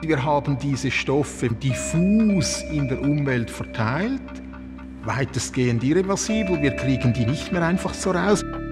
Wir haben diese Stoffe diffus in der Umwelt verteilt, weitestgehend irreversibel. Wir kriegen die nicht mehr einfach so raus.